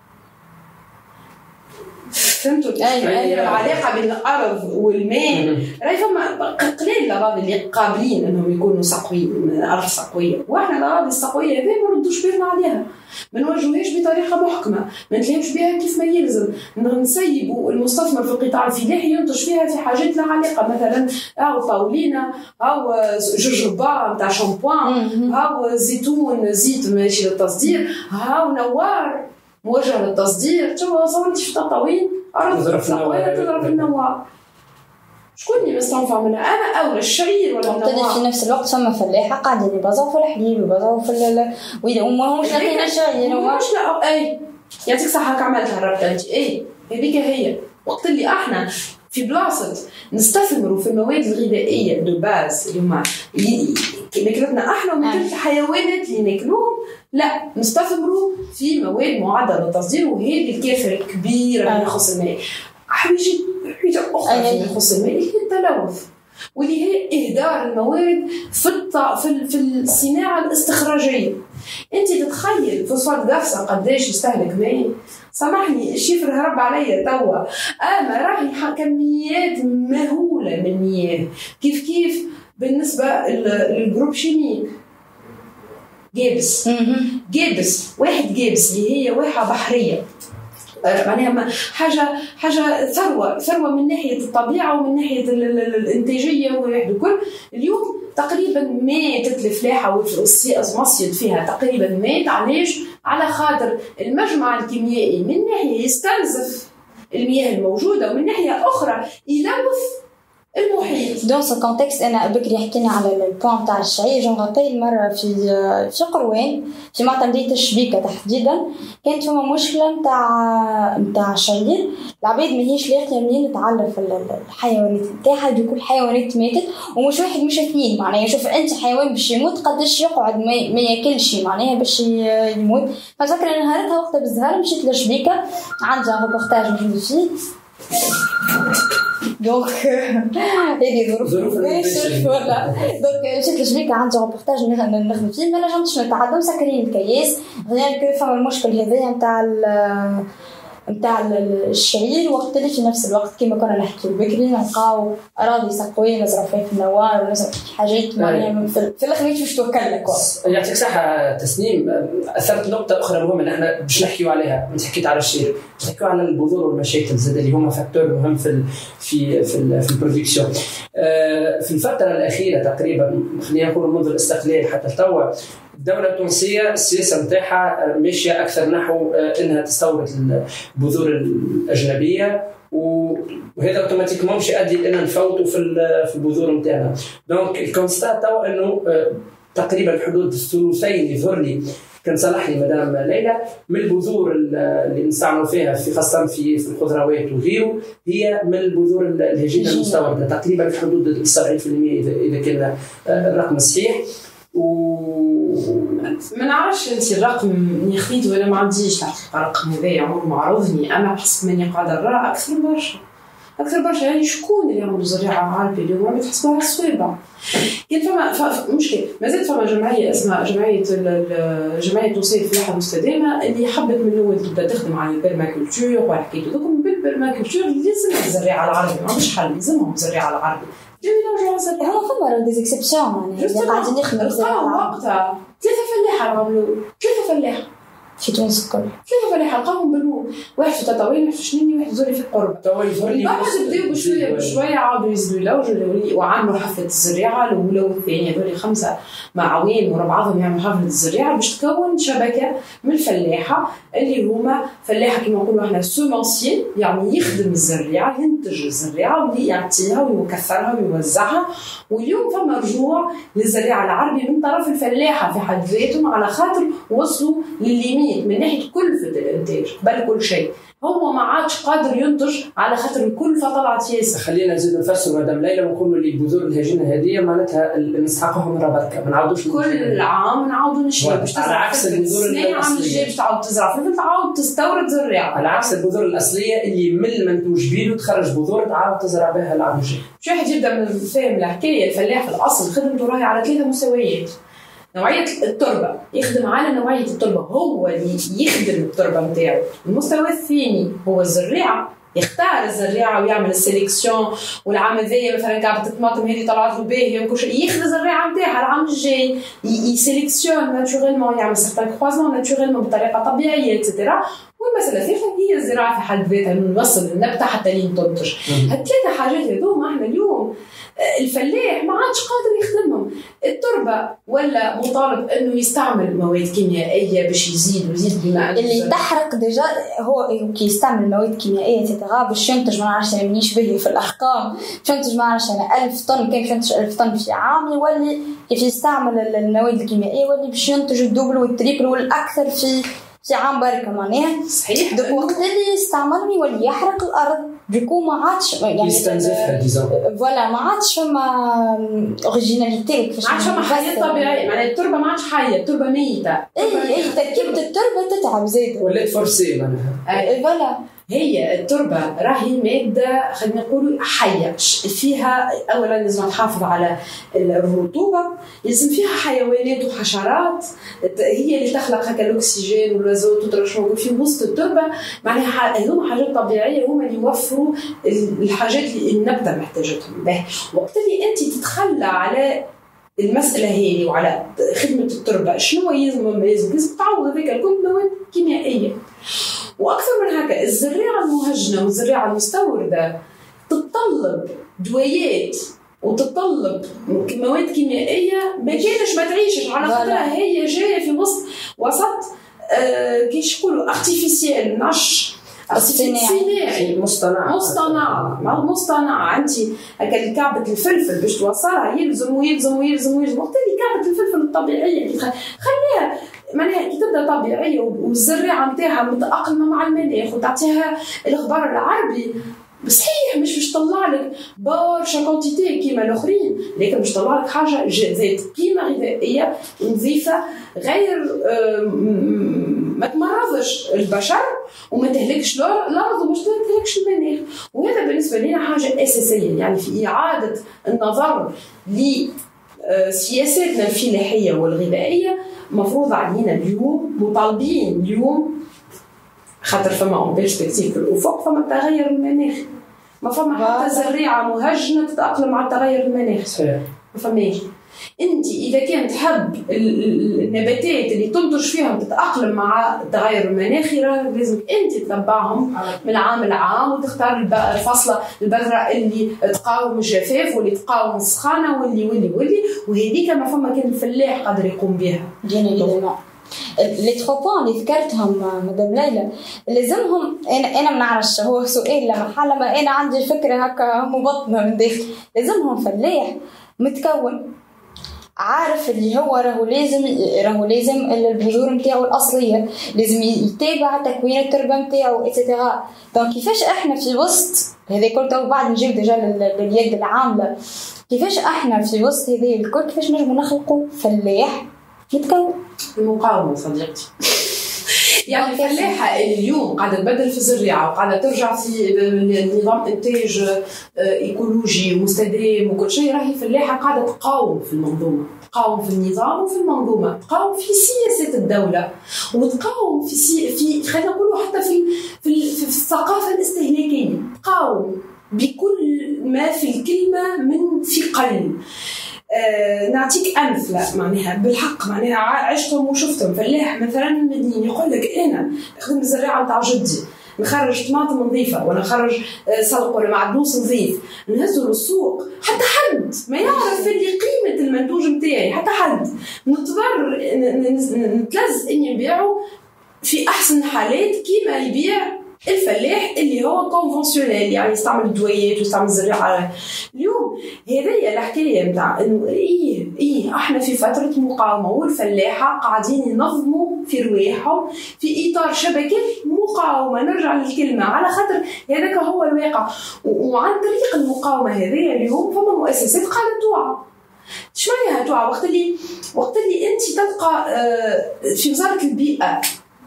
فهمتوا؟ يعني العلاقه بين الارض والماء راهي فما قليل الاراضي اللي قابلين انهم يكونوا سقويين من ارض سقويه، واحنا الاراضي السقويه هذه ما نردوش بالنا عليها، ما نوجهوهاش بطريقه محكمه، ما نتلاهمش بها كيف ما يلزم، نسيبوا المستثمر في القطاع الفلاحي ينتج فيها في حاجات لا علاقه، مثلا او طاولينا او جرجبه نتاع شامبوان او زيتون زيت ماشي للتصدير، او نوار موجه للتصدير. شوفوا صورتي في تطاوين ارض سقويه تضرب النوار، شكون اللي مستنفع منها؟ انا او الشعير ولا النوار؟ في نفس الوقت فما فلاحه قاعدين يبازوا في الحليب ويبازوا في ال واذا وما همش لاقيين الشعير مش لا اي يعطيك صحه عملتها الربطه انت. اي هذيك هي وقت اللي احنا في بلاصه نستثمروا في المواد الغذائيه دو باز اللي هما ماكلتنا احنا وماكلة الحيوانات اللي ناكلوهم، لا نستثمروا في مواد معدله للتصدير، وهذه الكافه الكبيره اللي يخص الماء. حاجه حاجه اخرى اللي يخص الماء اللي هي التلوث، واللي هي اهدار المواد في في في الصناعه الاستخراجيه. انت تتخيل فوسفات قفصه قداش يستهلك ماء؟ سامحني الشيفر هرب عليا توا، اما راهي كميات مهوله من المياه. كيف كيف بالنسبه للجروب شيميك جابس جابس واحد جابس اللي هي واحه بحريه، معناها حاجه حاجه ثروه ثروه من ناحيه الطبيعه ومن ناحيه الانتاجيه وواحد الكل. اليوم تقريبا ماتت الفلاحه والمصيد فيها تقريبا مات. علاش؟ على خاطر المجمع الكيميائي من ناحيه يستنزف المياه الموجوده ومن ناحيه اخرى يلوث المحيط. دون سو كونتكست انا بكري حكينا على البوان تاع الشعير. جون رابيل مره في في قروان في معتمديه الشبيكه تحديدا كانت فما مشكله نتاع نتاع الشعير، العباد ماهيش لاقيه منين تعرف الحيوانات نتاعها، دي كل حيوانات ماتت ومش واحد مش اثنين. معناها شوف انت حيوان باش يموت قداش يقعد ما ياكلش معناها باش يموت. فذكر نهارتها وقتها بالزهر مشيت للشبيكه عندها ريبورتاج نحكي فيه دونك هذه ظروف ولا دونك مشيت للشبيكه عندي ريبورتاج نخدم فيه ما نجمتش نتعدى مسكرين الكياس غير كيف فما المشكل هذايا نتاع نتاع الشعير. وقت اللي في نفس الوقت كما كنا نحكي بكري نلقاو اراضي سقويه نزرعوا فيها في النوار ونزرعوا حاجات معناها في الاخر مش باش توكل لك. يعطيك صحه تسنيم. اثرت نقطه اخرى مهمه اللي احنا باش نحكيو عليها. انت حكيت على الشعير، نحكيو على البذور والمشاكل زاد اللي هما فاكتور مهم في في في, في البرودكسيون. في الفتره الاخيره تقريبا خلينا نقول منذ الاستقلال حتى توا الدولة التونسية السياسة نتاعها ماشية أكثر نحو أنها تستورد البذور الأجنبية، وهذا اوتوماتيكمون باش يؤدي لأننا نفوتوا في في البذور نتاعنا. دونك الكونستات توا أنه تقريبا حدود الثلثين يظهر لي كان صلح لي مدام ليلى من البذور اللي نستعملوا فيها في خاصة في في الخضروات وغيره هي من البذور الهجينة المستوردة تقريبا في حدود سبعين بالمئة إذا كان الرقم صحيح. ما نعرفش انت الرقم اللي خديته ولا ما عنديش الحقيقه الرقم هذا عمره ما عرضني، انا بحسب ماني قاعده نرى اكثر برشا اكثر برشا. يعني شكون اللي عنده زراعه عارفه اليوم ما تحسبها الصويبه. كان فما مشكل مازال فما جمعيه اسمها جمعيه الجمعيه التونسيه للفلاحه المستدامه اللي حبت من الاول تبدا تخدم على البرماكولتور وحكيت لكم بالبرماكولتور بالبرماكولتور لازم الزراعه العربي، ما عندوش حل، لازمهم الزراعه العربي. جميل رجعوا زراعه. هما فما دي زيكسيبسيون معناها اللي قاعدين يخدموا الزراعه وقتها ثلاثه فلاحه عملوا ثلاثه فلاحه في تونس الكل. ثلاثه فلاحه لقاهم بنو، واحد في تطاوين، واحد في شنيني، واحد زوري في القرب. بعد بداو بشويه بشويه عاودوا يزيدوا يلوجوا وعملوا حفله الزراعه الاولى والثانيه، هذول خمسه معاوين ورا بعضهم يعملوا حفله الزراعه باش تكون شبكه من الفلاحه اللي هما فلاحه كما نقولوا احنا سومونسيي، يعني يخدم الزراعه ينتج الزراعه واللي يعطيها ويكثرها ويوزعها. واليوم فما رجوع للزراعه العربي من طرف الفلاحه في حد ذاتهم، على خاطر وصلوا للليميت من ناحيه كلفه الانتاج بل كل شيء. هو ما عادش قادر ينتج على خاطر الكلفه طلعت ياسر. خلينا نزيد نفسر مدام ليلى ونقولوا اللي بذور الهجينه هذه معناتها نسحقهم راه بركه، ما نعاودوش كل عام نعاودوا نشري باش تزرع. على عكس البذور الاصليه باش تعاود تزرع فلفل تعاود تستورد زراعه، على عكس البذور الاصليه اللي من المنتوج بيدو تخرج بذور تعاود تزرع بها العام الجاي. شو واحد يبدا من فاهم الحكايه. الفلاح في الاصل خدمته راهي على ثلاثه مستويات. نوعية التربة يخدم على نوعية التربة، هو اللي يخدم التربة نتاعو. المستوى الثاني هو الزراعة، يختار الزراعة ويعمل السيليكسيون، والعام هذايا مثلا كعبة الطماطم هذه طلعت له باهية وكل شيء، ياخذ الزراعة نتاعها العام الجاي يسيليكسيون ناتوريلمون، يعمل سيغتان كروازمون ناتوريلمون بطريقة طبيعية اتسيتيرا. والمسألة الثالثة هي الزراعة في حد ذاتها، نوصل النبتة حتى لين تنتج. هالثلاثة حاجات هذوما احنا اليوم الفلاح ما عادش قادر يخدمهم. التربة ولا مطالب انه يستعمل مواد كيميائيه باش يزيد ويزيد بما اللي تحرق ديجا، هو كي يستعمل مواد كيميائيه تتغا باش ينتج ما نعرفش انا مانيش باهي في الارقام، باش ينتج ما نعرفش انا ألف طن، كان باش ينتج ألف طن في عام، يولي كيف يستعمل المواد الكيميائيه يولي باش ينتج الدوبل والتريبل والاكثر في في عام بركه معناها. صحيح. دوك وقت اللي يستعمل يولي يحرق الارض، دوكو ما عادش يعني يستنزفها ديزون فوالا، ما عادش فما اوريجيناليتي، ما عادش فما حياه طبيعيه، معناها التربه ما عادش حيه، التربه ميته. اي اي تركيبه التربه تتعب زيد ولات فرسي معناها. فوالا هي التربة راهي مادة خلينا نقول حية، فيها أولا لازم تحافظ على الرطوبة، لازم فيها حيوانات وحشرات هي اللي تخلق هكا الأكسجين والأزوت وترشمه في وسط التربة. معناها هذوما حاجات طبيعية هما اللي يوفروا الحاجات اللي النبتة محتاجتهم. وقت اللي أنت تتخلى على المسألة هذه وعلى خدمة التربة، شنو يلزم لازم لازم تعوض هذيك الكل مواد كيميائية. واكثر من هكا الزراعه المهجنه والزراعه المستورده تتطلب دوايات وتتطلب مواد كيميائيه ما كانش ما تعيشش، على خاطرها هي جايه في وسط وسط آه كيش يقولوا ارتيفيسيال، نش صناعي مصطنع مصطنع مع مصطنع. انت هكا كعبه الفلفل باش توصلها يلزم ويلزم ويلزم ويلزم. وقت اللي كعبه الفلفل الطبيعيه خليها معناها كي تبدا طبيعيه والزراعه نتاعها متاقلمه مع المناخ وتعطيها الغبار العربي، صحيح مش باش تطلع لك برشا كونتيتي كيما الاخرين، لكن باش تطلع لك حاجه ذات قيمه غذائيه نظيفه غير ما تمرضش البشر وما تهلكش الارض وما تهلكش المناخ. وهذا بالنسبه لنا حاجه اساسيه، يعني في اعاده النظر لسياساتنا الفلاحيه والغذائيه مفروض علينا اليوم، مطالبين اليوم، خاطر فما اون بيرسبكتيف في الافق، فما التغير المناخي، ما فما حتى زراعه مهجنه تتاقلم مع التغير المناخي. صحيح. ما فماش. انت اذا كانت تحب النباتات اللي تنتج فيهم تتاقلم مع التغير المناخي لازم انت تتبعهم من عام لعام وتختار الفصله البذره اللي تقاوم الجفاف واللي تقاوم السخانه واللي واللي واللي وهذيك ما فما كان الفلاح قادر يقوم بها. جميل. لي ترو بوين اللي ذكرتهم مدام ليلى لازمهم، انا انا ما نعرفش، هو سؤال لا محل، ما انا عندي فكره هكا مبطنه من داخل، لازمهم فلاح متكون عارف اللي هو راهو لازم راهو لازم البذور نتاعو الاصليه، لازم يتابع تكوين التربه نتاعو ايتترا. دونك كيفاش احنا في وسط هذا كل تو بعد نجيب ديجا لليد العامله، كيفاش احنا في وسط هذه الكل كيفاش نجمو نخلقوا فلاح متكون؟ المقاومه صديقتي يعني الفلاحه اليوم قاعده تبدل في الزراعه وقاعده ترجع في نظام انتاج ايكولوجي ومستدام وكل شيء، راهي فلاحه قاعده تقاوم في المنظومه، تقاوم في النظام وفي المنظومه، تقاوم في سياسه الدوله، وتقاوم في سي... في خلينا نقولوا حتى في في, في الثقافه الاستهلاكيه، تقاوم بكل ما في الكلمه من ثقل. آه، نعطيك أمثلة معناها بالحق، معناها عشتهم وشفتهم. فلاح مثلا مديني يقول لك أنا أخدم الزراعة متاع جدي، نخرج طماطم نظيفة ولا نخرج سلق ولا معدنوس نظيف، نهزه للسوق، حتى حد ما يعرف اللي قيمة المنتوج متاعي، حتى حد نضطر نتلز إني نبيعه في أحسن حالات كيما يبيع الفلاح اللي هو كونفنسيونيل، يعني يستعمل الدويات ويستعمل الزراعة. اليوم هذه الحكاية متاع إنه إيه إيه إحنا في فترة مقاومة، والفلاحة قاعدين ينظموا في رواحهم في إطار شبكة مقاومة. نرجع للكلمة على خاطر هذاك هو الواقع، وعن طريق المقاومة هذه اليوم فما مؤسسات قاعدة توعى. شو معناها توعى؟ وقت اللي وقت اللي أنت تلقى في وزارة البيئة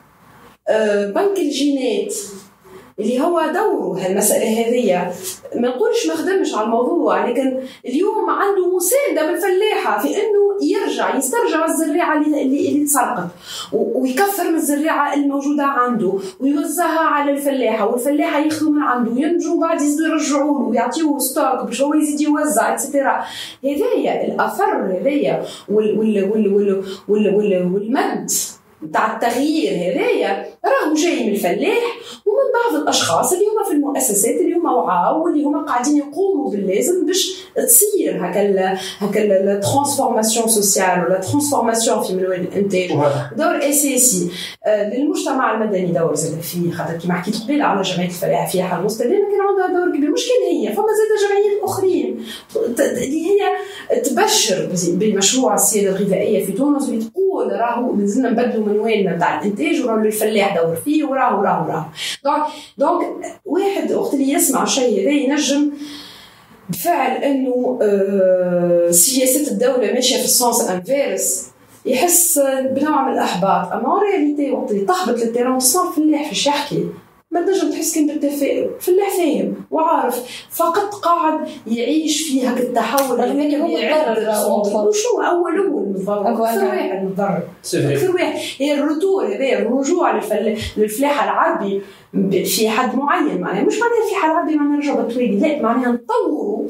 بنك الجينات اللي هو دوره هالمسألة هذه، ما نقولش ما خدمش على الموضوع، لكن اليوم عنده مساندة بالفلاحة في إنه يرجع يسترجع الزراعة اللي اللي تسرقت، ويكثر من الزراعة الموجودة عنده ويوزعها على الفلاحة، والفلاحة ياخذوا من عنده وينجوا بعد يزيدوا يرجعوا له ويعطيوه ستوك باش هو يزيد يوزع إتسترا. هذايا الأثر هذايا وال وال وال وال وال وال والمد تاع التغيير هذايا راهو جاي من الفلاح ومن بعض الاشخاص اللي هما في المؤسسات اللي هما وعاو واللي هما قاعدين يقوموا باللازم باش تصير هكا هكا لا ترانسفورماسيون سوسيال ولا ترانسفورماسيون في منوال الانتاج. دور اساسي للمجتمع المدني، دور زاد فيه، خاطر كيما حكيت قبيله على جمعيه الفلاحه فيها حل مستدام كان عندها دور كبير. مش كان هي فما زاد جمعيات اخرين اللي هي تبشر بمشروع السياده الغذائيه في تونس اللي تقول راهو لازمنا نبدلوا منوالنا تاع الانتاج وراهو الفلاح دور فيه وراهو راهو راهو دونك دونك واحد وقت اللي يسمع شيء هذا ينجم بفعل انه آه سياسه الدوله ماشيه في السونس انفيرس، يحس بنوع من الاحباط. اما رياليتي وقت اللي تهبط للتيران تصنع فلاح فيش يحكي، ما تنجم تحس كان بالتفاؤل. فلاح فاهم وعارف، فقط قاعد يعيش في هاك التحول اللي هو متضرر. وشو اول اول متضرر، اكثر واحد متضرر، اكثر واحد هي الرتور هذا، الرجوع للفلاحه العربي في حد معين. معناها مش معناها الفلاحه العربي معناها نرجع بالتوالي، لا، معناها نطوروا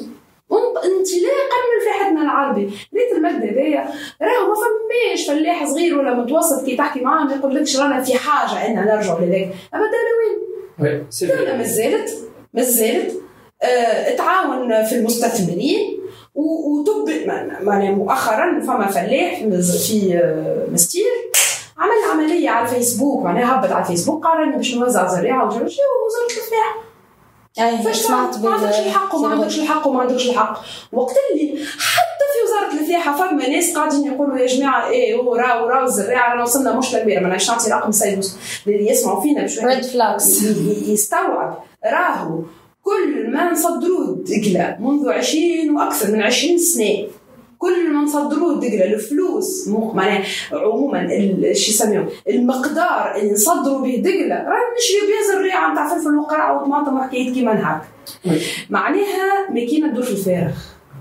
انطلاقا من فلاحتنا العربي. ريت المادة هذايا راهو ما فماش فلاح صغير ولا متوسط كي تحكي معاه ما يقولكش رانا في حاجه ان نرجع لذاك. اما الدوله وين؟ الدوله مازالت مازالت اه تعاون في المستثمرين وتب. معناها مؤخرا فما فلاح في مستير عمل عمليه على الفيسبوك، معناها هبط على الفيسبوك قرر باش نوزع زراعه وجرب شو وزاره الفلاحه. أيه فاش سمعت ما عندكش الحق وما عندكش الحق وما عندكش الحق. وقت اللي حتى في وزاره الفلاحه فما ناس قاعدين يقولوا يا جماعه ايه هو راهو راهو الزراعه رانا وصلنا مشكله كبيره. ما نعرفش نعطي رقم سيد اللي يسمعوا فينا باش ريد فلاكس يستوعب. راهو كل ما نصدروه دقله منذ عشرين واكثر من عشرين سنه، كل ما نصدروه دقله الفلوس معناها عموما شو يسميوه المقدار اللي نصدروا به دقله راه نشري به زراعه نتاع فلفل وقرع وطماطم وحكايات كيما نهاك. معناها ما كاين ندور في الفارغ.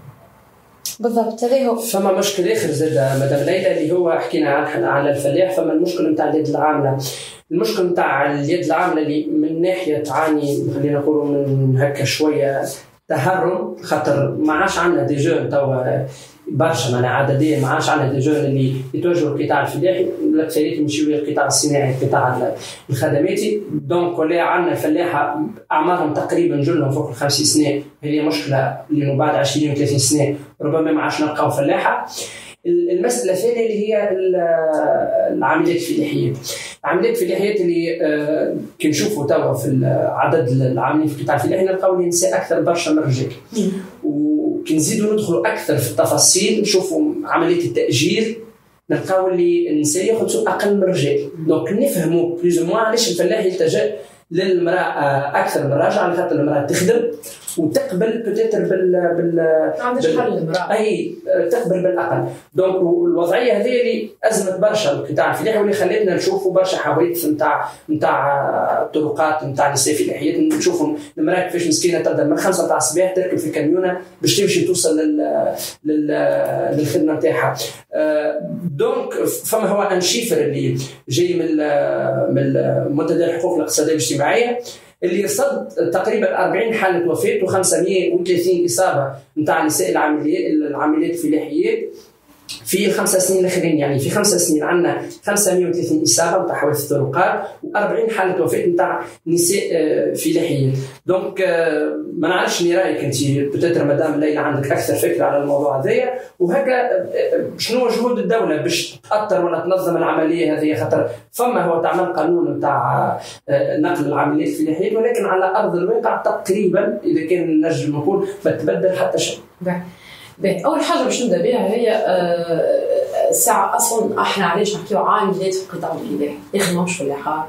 بالضبط. هذا هو. فما مشكل اخر زاد مدام ليلى اللي هو حكينا على الفلاح. فما المشكل نتاع اليد العامله، المشكل نتاع اليد العامله اللي من ناحيه تعاني خلينا نقولوا من هكا شويه تهرم، خاطر ما عادش عندنا دي جون توا برشا، معناها عدديا ما عادش عندنا دي جون اللي يتوجهوا القطاع الفلاحي، الاكثريه يمشيوا للقطاع الصناعي القطاع الخدماتي. دونك ولا عندنا الفلاحه اعمارهم تقريبا جلهم فوق الخمسين سنه. هذه مشكله لانه بعد عشرين وثلاثين سنه ربما ما عادش نلقاو فلاحه. المساله الثانيه اللي هي العمليات الفلاحيه. العمليات الفلاحيه اللي كي نشوفوا توا في عدد العاملين في القطاع الفلاحي نلقاو النساء اكثر برشا من الرجال، وكي نزيدوا ندخلوا اكثر في التفاصيل نشوفوا عمليه التاجير نلقاو اللي النساء ياخذوا اقل من الرجال. دونك نفهموا بلوز موا علاش الفلاح يلتجئ للمراه اكثر من الراجل، على خاطر المراه تخدم وتقبل بتاتر بال بال عندش حل المرأة اي تقبل بالاقل. دونك الوضعيه هذه اللي ازمت برشا القطاع الفلاحي واللي خلتنا نشوفوا برشا حوادث نتاع نتاع طرقات نتاع نساء فلاحيات. نشوفوا المراه كيفاش مسكينه تبدا من خمسة تاع الصباح تركب في كاميونه باش تمشي توصل لل لل للخدمه نتاعها. دونك فما هو انشيفر اللي جاي من من منتدى الحقوق الاقتصاديه والاجتماعيه اللي رصد تقريبا أربعين حالة وفاة وخمسمائة وثلاثين إصابة نتاع نساء العاملات الفلاحيات في الخمس سنين الأخيرين. يعني في خمس سنين عندنا خمسمائة وثلاثين إصابة نتاع حوادث الطرقات وأربعين حالة وفاة نتاع نساء فلاحيات. دونك ما نعرفش اللي رايك أنت بتاتر مدام ليلى عندك أكثر فكرة على الموضوع هذايا وهكا شنو جهود الدولة باش تأثر ولا تنظم العملية هذه؟ خاطر فما هو تعمل قانون نتاع نقل العاملات الفلاحيات ولكن على أرض الواقع تقريبا إذا كان نجم نقول ما تبدل حتى شيء. باهي أول حاجة باش نبدأ بها هي أه ساعة أصلا إحنا علاش نحكيو عاملات في القطاع الفلاحي يخدموش فلاحات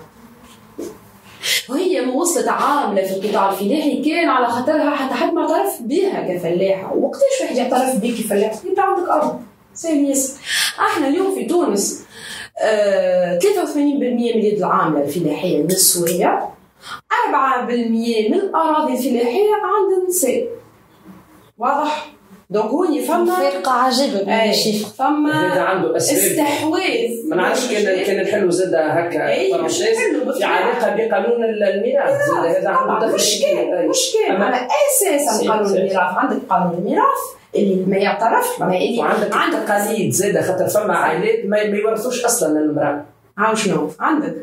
وهي وصلت عاملة في القطاع الفلاحي كان على خاطرها حتى حد ما اعترف بها كفلاحة. وقتاش واحد يعترف بك كفلاحة؟ أنت عندك أرض سهل ياسر. إحنا اليوم في تونس أه ثلاثة وثمانين بالمئة من اليد العاملة الفلاحية النسوية، أربعة بالمئة من الأراضي الفلاحية عند النساء. واضح؟ دونك هوني فما فرقة عجيبة من الشيف فما هذا عنده استحواذ. ما نعرفش كان كان الحلو زاد هكا فرنسيس في علاقة بقانون الميراث. هذا عنده مشكلة مشكلة على أساس قانون الميراث. عندك قانون الميراث اللي ما يعترفش معناها اللي وعندك عندك قانون زاد خاطر فما عائلات ما يورثوش أصلا للمرأة. عاو شنو عندك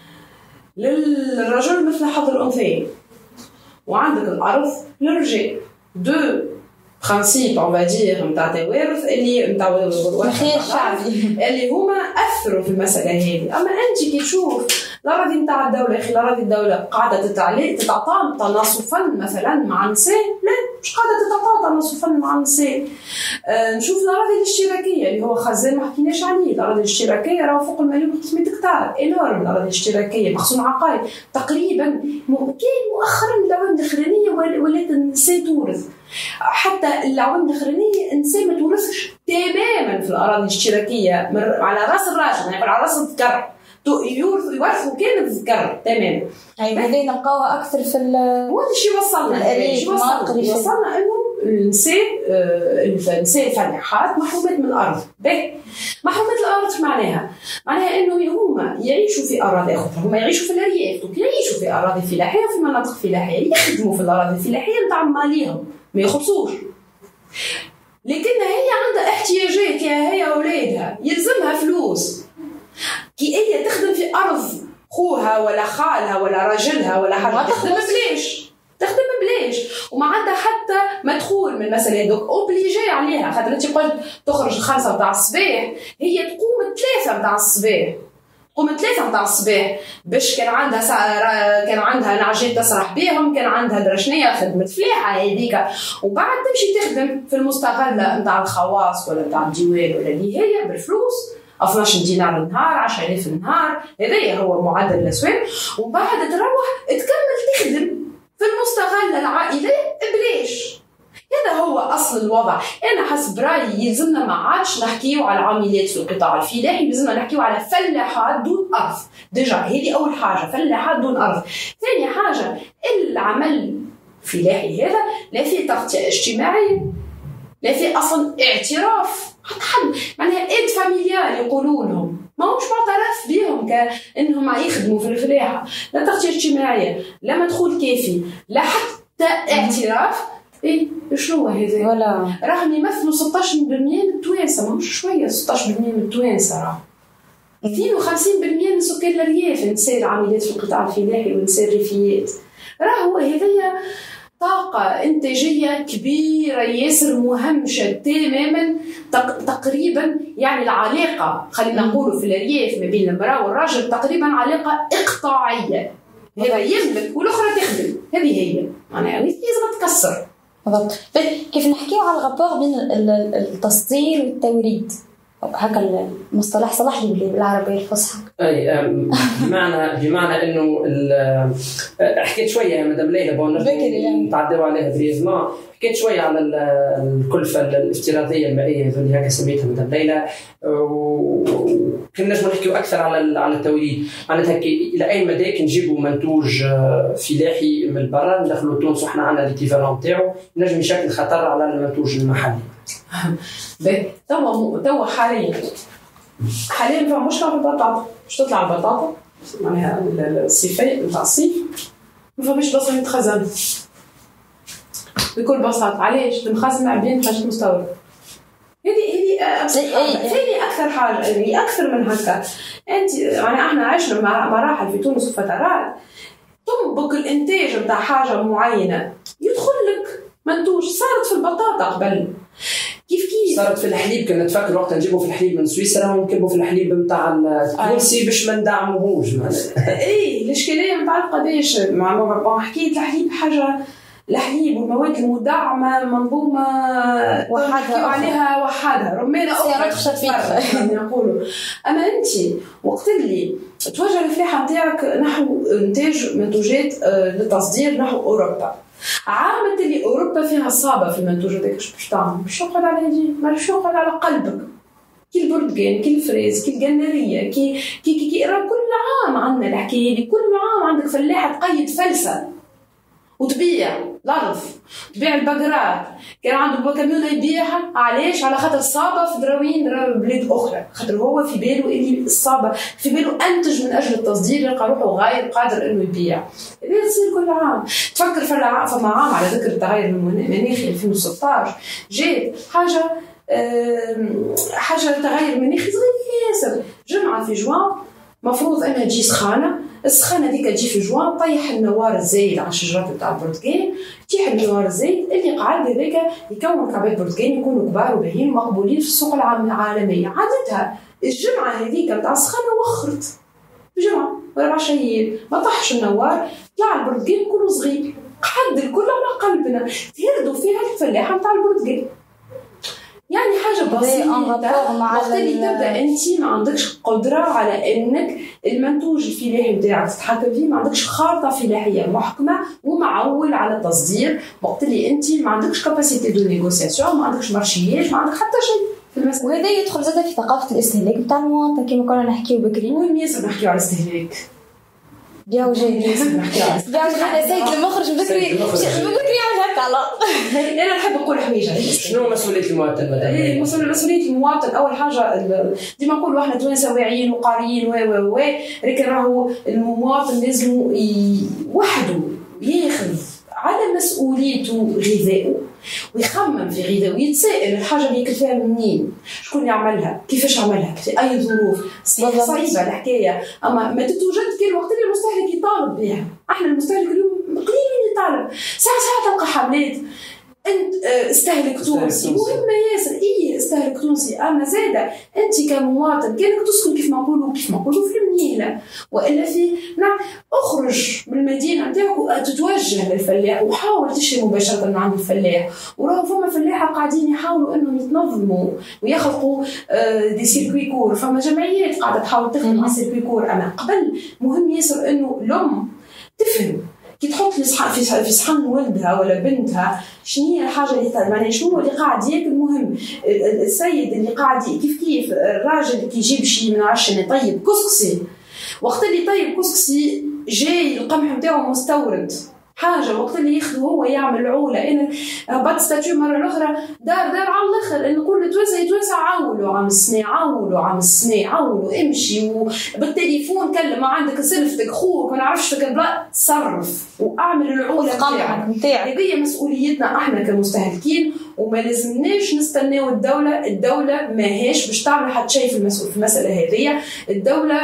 للرجل مثل حظ الأنثيين وعندك الأرض للرجال. دو برانسيب اون فادير نتاع توارث اللي نتاع الخير الشعبي اللي هما اثروا في المساله هذه. اما انت كي تشوف الاراضي نتاع الدوله يا اخي الاراضي الدوله قاعده تتعلي تتعطى تناصفا مثلا مع النساء، لا مش قاعده تتعطى تناصفا مع النساء. آه نشوف الاراضي الاشتراكيه اللي هو خزان ما حكيناش عليه. الاراضي الاشتراكيه راه فوق المليون وخمسمائة هكتار انورم. الاراضي الاشتراكيه مخزون عقاري تقريبا كاين مؤخرا العوامل الاخرانيه ولات النساء تورث. حتى العوامل الاخرانيه النساء ما تورثش تماما في الاراضي الاشتراكيه على راس الراجل يعني على راس الذكر يورثوا كان الذكر تماما. يعني هذه نلقاوها اكثر في هذا الشيء وصلنا الشيء وصلنا وصلنا انه النساء النساء الفلاحات محرومات من الارض. باهي محرومات الارض شو معناها؟ معناها انه هما يعيشوا في اراضي اخرى، هما يعيشوا في الارياف يعيشوا في اراضي فلاحيه وفي مناطق فلاحيه يخدموا في الاراضي الفلاحيه نتاع ماليهم ما يخلصوش. لكن هي عندها احتياجات يا هي اولادها يلزمها فلوس كي هي تخدم في ارض خوها ولا خالها ولا راجلها ولا حاجه تخدم بلاش تخدم بلاش وما عندها حتى مدخول من المساله هذوك اوبليجي عليها. خاطر انت قلت تخرج الخمسه نتاع الصباح هي تقوم الثلاثه نتاع الصباح تقوم الثلاثه نتاع الصباح باش كان عندها سا... كان عندها نعجات تسرح بهم، كان عندها درشنيه خدمه فلاحه هذيك، وبعد تمشي تخدم في المستغله نتاع الخواص ولا نتاع الديوان ولا اللي هي بالفلوس اثناش دينار النهار عشرة آلاف النهار. هذا هو معدل الاسواق. وبعد تروح تكمل تخدم في المستغله العائليه بلاش. هذا هو اصل الوضع. انا حسب رايي يلزمنا ما عادش نحكيو على عاملات في القطاع الفلاحي، يلزمنا نحكيو على فلاحات دون ارض. ديجا هذه اول حاجه، فلاحات دون ارض. ثاني حاجه العمل الفلاحي هذا لا فيه تغطيه اجتماعيه، لا فيه اصلا اعتراف حتى حد معناها ايد فاميليال يقولوا لهم ما همش معترف بهم كانهم يخدموا في الفلاحه. لا تغطيه اجتماعيه، لا مدخول كافي، لا حتى اعتراف. ايه شنو هذا؟ ولا راهم يمثلوا ستة عشر بالمئة من التوانسه، ماهوش شويه ستة عشر بالمئة من التوانسه. راه اثنين وخمسين بالمئة من سكان الارياف النساء العاملات في القطاع الفلاحي والنساء الريفيات. راهو هذيا طاقة إنتاجية كبيرة ياسر مهمشة تماما تقريبا. يعني العلاقة خلينا نقولوا في الأرياف ما بين المرأة والراجل تقريبا علاقة إقطاعية. هذا يملك والأخرى تخدم. هذه هي معناها لازم تكسر. بالضبط. كيف نحكيو على الغبار بين التصدير والتوريد، هكا المصطلح صلح لي بالعربية الفصحى. اي بمعنى بمعنى انه حكيت شويه مدام ليلى بون نتعداو عليها بريزمان. حكيت شويه على الكلفه الافتراضيه المائيه اللي هكا سميتها مدام ليلى، وكنا نجم نحكيو اكثر على على التوريد. معناتها الى اي مدى كي نجيبوا منتوج فلاحي من برا ندخلوا تونس وحنا عندنا ليكيفالون تاعو نجم يشكل خطر على المنتوج المحلي. توا توا حاليا حاليا فما مشكله في البطاطا، مش تطلع البطاطا معناها الصيفيه نتاع الصيف ما فماش بلاصه يتخزن بكل بساطه. علاش؟ المخازن معبين حاجه مستورده. هذه هذه ثاني اكثر حاجه يعني اكثر من هكا. انت يعني احنا عشنا مراحل في تونس وفترات تنبق الانتاج نتاع حاجه معينه يدخل لك منتوج. صارت في البطاطا قبل كيف كيف صارت في الحليب. كنا نتفكر وقت نجيبوا في الحليب من سويسرا ونكبوا في الحليب نتاع التونسي باش ما ندعموهوش. اي الاشكاليه نتاع قداش مع حكيت الحليب حاجه الحليب والمواد المدعمه منظومه وحدها عليها وحدها رمينا اخرى نقولوا. اما انت وقت اللي توجه الفلاحه نتاعك نحو انتاج منتوجات للتصدير نحو اوروبا، عامة اللي اوروبا فيها صعبه في المنتوج هذاك اش باش تعمل؟ باش يقعد على يدي ما باش يقعد على قلبك. كي البرتقال كي الفريز كي الجنريه كي كي كي, كي راه كل عام عندنا الحكايه دي. كل عام عندك فلاحه تقيد فلسه وتبيع الارض تبيع البقرات. كان عنده كاميون يبيعها علاش؟ على خاطر صعبه في دراوين بلاد اخرى، خاطر هو في باله اللي الصعبه في باله انتج من اجل التصدير يلقى روحه غير قادر انه يبيع. هذا يصير كل عام. تفكر في العام فما عام على ذكر التغير المناخي ألفين وستطاش جات حاجه حاجه تغير مناخي صغير ياسر. جمعه في جوان مفروض انها تجي سخانه، السخانه ديك تجي في جوان طيح النوار الزايد على الشجرات تاع البرتقال، تيح النوار الزايد اللي قاعد هذاك يكون كعبات برتقال يكونوا كبار وباهيين ومقبولين في السوق العالميه. عادتها الجمعه هذيك نتاع السخانه وخرت جمعه ولا عشيه ما طاحش النوار، طلع البرتقال كله صغير قعد الكل على قلبنا تهردوا فيها الفلاحه نتاع البرتقال. يعني حاجه بسيطه وقت اللي تبدا انت ما عندكش قدره على انك المنتوج الفلاحي نتاعك تتحكم فيه، ما عندكش خارطه فلاحيه محكمه ومعول على التصدير، وقت اللي انت ما عندكش كاباسيتي دو نيغوسياسيون، ما عندكش مارشيات، ما عندك حتى شيء في المسألة. وهذا يدخل زاد في ثقافه الاستهلاك نتاع المواطن كما كنا نحكيو بكري. وين ياسر نحكيو على الاستهلاك بيا وجاي بيا وجاي سيد المخرج بكري بكري يعمل هكا. الله انا نحب نقول حويجه. شنو مسؤوليه المواطن مدام؟ ايه مسؤوليه المواطن اول حاجه ديما نقولوا احنا توانسه واعيين وقاريين و و و لكن راهو المواطن لازم وحده ياخذ على مسؤوليته غذائه ويخمم في غذائه ويتسائل الحاجه اللي ياكل فيها منين، شكون يعملها، كيفاش عملها، في اي ظروف. صعيبه الحكايه اما ما تتوجد كل وقت اللي المستهلك يطالب بها. احنا المستهلك اليوم قليل من يطالب. ساعه ساعه تلقى حملات انت استهلك تونسي مهمه ياسر. ايه استهلك تونسي اما زاده انت كمواطن كانك تسكن كيف ما نقولوا كيف ما نقولوا في المنيله والا في نعم اخرج من المدينه نتاعك وتتوجه للفلاح وحاول تشري مباشره من عند الفلاح. وراهو فما فلاحه قاعدين يحاولوا انهم يتنظموا ويخلقوا دي سيركوي كور. فما جمعيات قاعده تحاول تخدم على سيركوي كور. اما قبل مهم ياسر انه الام تفهم كي تحط في في صحن ولدها ولا بنتها شنو هي الحاجه اللي معناها شنو اللي قاعد ياكل. مهم السيد اللي قاعد كيف كيف الراجل كي يجيب شيء من عشان يطيب كسكسي، وقت اللي يطيب كسكسي جاي القمح نتاعو مستورد حاجه، وقت اللي ياخذ هو يعمل عوله. انا هبط ستاتيو مره الاخرى دار دار على الاخر ان نقول توسع يتوسع عاولوا عام السنه عاولوا عام السنه عاولوا امشي وبالتليفون كلم ما عندك سلفتك خوك ما نعرفش فيك بلا تصرف واعمل العوله نتاعك. هذه مسؤوليتنا احنا كمستهلكين وما لازمناش نستناو الدوله. الدوله ماهيش باش تعمل حتى شيء في المسؤول في المساله هذه. الدوله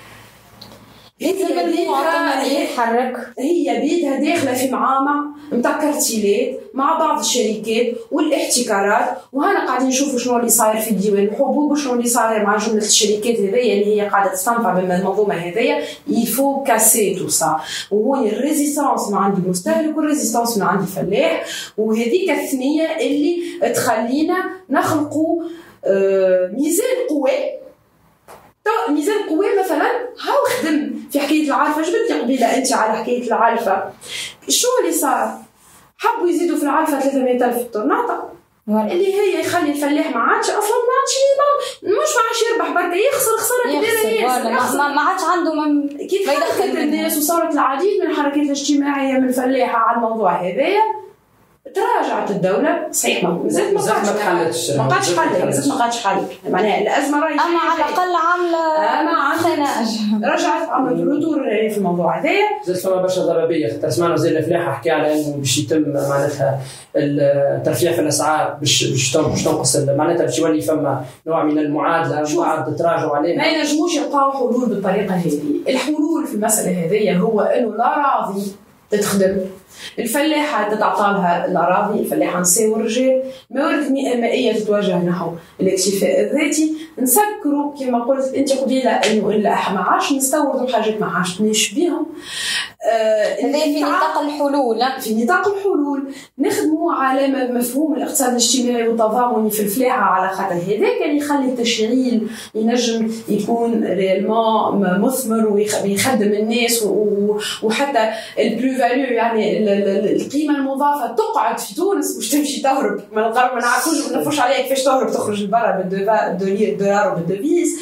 هي بيدها يتحرك هي بيدها داخله في معامع نتاع كارتيلات مع بعض الشركات والاحتكارات. وهنا قاعدين نشوفوا شنو اللي صاير في ديوان الحبوب وشنو اللي صاير مع جمله الشركات هذيا اللي هي قاعده تستنفع من المنظومه هذيا. يفو كاسي تو سا وهون الريزيستانس من عند المستهلك والريزيستانس من عند الفلاح. وهذيك الثنيه اللي تخلينا نخلقوا ميزان قوي تو ميزان القوى مثلا هاو خدم في حكايه العارفه. جبتني قبيله انت على حكايه العارفه، شو اللي صار؟ حبوا يزيدوا في العارفه ثلاثمية ألف الطرناطه اللي هي يخلي الفلاح ما عادش اصلا ما عادش مش ما عادش يربح بركه، يخسر خساره كبيره ياسر، ما عادش عنده من كيف يدخل الناس. وصارت العديد من الحركات الاجتماعيه من الفلاحه على الموضوع هذايا. تراجعت الدولة صحيح، ما زلت ما قادش ما قادش حل زلت ما قادش حل معناها الأزمة راهي، أما على الأقل عاملة خناج رجعت عملت روتور في الموضوع هذايا. زلت فما برشا ضبابية. خاطر سمعنا وزير الفلاحة حكى على إنه باش يتم معناتها الترفيع في الأسعار باش باش تنقص معناتها باش يولي فما نوع من المعادلة بعد تراجع عليها. ما ينجموش يلقاو حلول بالطريقة هذه. الحلول في المسألة هذه هو إنه الأراضي تتخدم، الفلاحة تتعطى لها الأراضي، الفلاحة نساء والرجال، موارد المياه المائية تتوجه نحو الاكتفاء الذاتي، نسكروا كما قلت أنت قبيلة إنه إلا ما عادش نستوردوا حاجات ما عادش نعيش بيهم. آه في نطاق الحلول في نطاق الحلول نخدموا على مفهوم الاقتصاد الاجتماعي والتضامني في الفلاحة، على خاطر هذاك اللي يخلي التشغيل ينجم يكون ريالمون مثمر ويخدم الناس، وحتى البلو فاليو يعني القيمة المضافة تقعد في تونس مش تمشي تهرب. ما نقرب ما نعرفوش ما نفوش عليها كيفاش تهرب تخرج لبرا بالدولار وبالدفيز.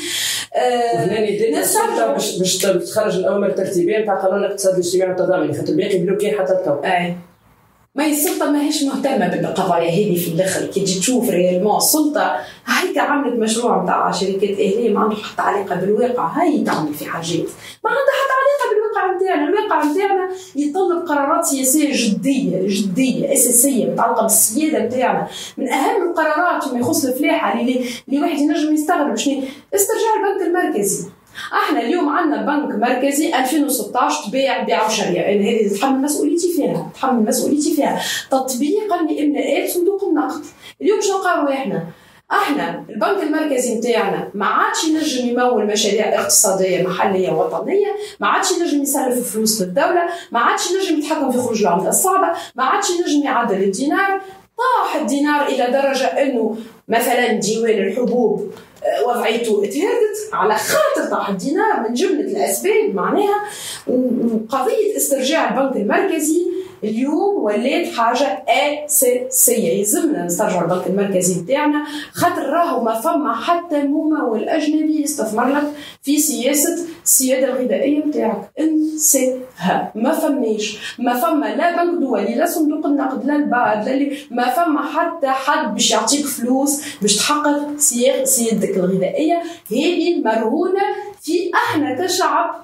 نسترجع باش باش تخرج الأوامر الترتيبية نتاع قانون الاقتصاد الاجتماعي والتضامني، خاطر الباقي بلوكي حتى التو. أي ما السلطة ماهيش مهتمة بالقضايا هذه في الآخر. كي تجي تشوف ريالمون السلطة هاي عملت مشروع نتاع شركات أهلية ما عنده حتى علاقة بالواقع، هاي تعمل في حاجات ما عندها حتى علاقة بالواقع نتاعنا. الواقع نتاعنا يتطلب قرارات سياسية جدية جدية أساسية متعلقة بالسيادة نتاعنا. من أهم القرارات فيما يخص الفلاحة اللي اللي واحد ينجم يستغرب شنو استرجاع البنك المركزي. احنا اليوم عندنا بنك مركزي ألفين وستة عشر تبيع بيع وشراء، يعني هذه تتحمل مسؤوليتي فيها تتحمل مسؤوليتي فيها تطبيقا لإملاءات صندوق النقد. اليوم شنو قالوا احنا؟ احنا البنك المركزي نتاعنا ما عادش ينجم يمول مشاريع اقتصاديه محليه وطنيه، ما عادش ينجم يسلف فلوس للدوله، ما عادش ينجم يتحكم في خروج العمله الصعبه، ما عادش ينجم يعدل الدينار. طاح الدينار الى درجه انه مثلا ديوان الحبوب وضعيته اتهدت على خاطر طاح الدينار من جمله الاسباب معناها. وقضيه استرجاع البنك المركزي اليوم ولات حاجه اساسيه، يلزمنا نسترجع البنك المركزي نتاعنا، خاطر راهو ما فما حتى ممول اجنبي يستثمر لك في سياسه السياده الغذائيه نتاعك، انساها. ما فماش، ما فما لا بنك دولي لا صندوق النقد لا البعد لا ما فما حتى حد باش يعطيك فلوس باش تحقق سيادتك الغذائيه. هذه مرهونه في احنا كشعب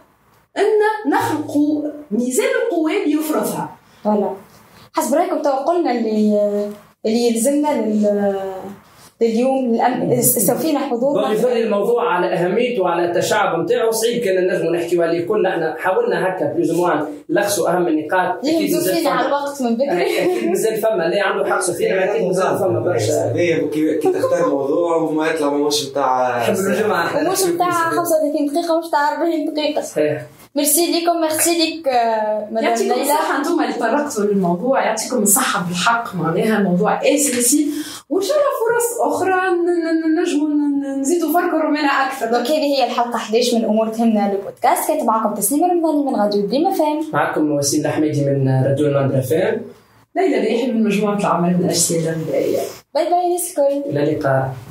ان نخلقوا ميزان القوى اللي يفرضها. فوالا حسب رايكم تو قلنا اللي اللي يلزمنا لل اليوم الأمن استوفينا حضورنا. يفرق الموضوع على أهميته وعلى التشعب نتاعو صعيب كان نجموا نحكيوا عليه كلنا. احنا حاولنا هكا بلوزموان لخصوا أهم النقاط. أكيد مزال على الوقت من بكري. أكيد مازال فما لا عنده حق سفينة أكيد مازال فما برشا. كي تختار موضوع وما يطلع مش نتاع حب الجماعة ومش نتاع خمسة وثلاثين دقيقة ومش نتاع أربعين دقيقة. صحيح. ميرسي لكم، ميرسي لك مدام ليلى. يعطيكم الصحة انتم اللي طرقتوا للموضوع، يعطيكم الصحة بالحق معناها موضوع اساسي، وان شاء الله فرص اخرى نجموا نزيدوا فرقوا رومانا اكثر. دونك هذه هي الحلقة أحد عشر من امور تهمنا البودكاست. كانت معكم تسنيم رمضاني من راديو دريم اف ام. معكم وسيم الحميدي من راديو المندرة اف ام. ليلى ريحي من مجموعة العمل من الأجساد الغذائية. باي باي ناس الكل. الى اللقاء.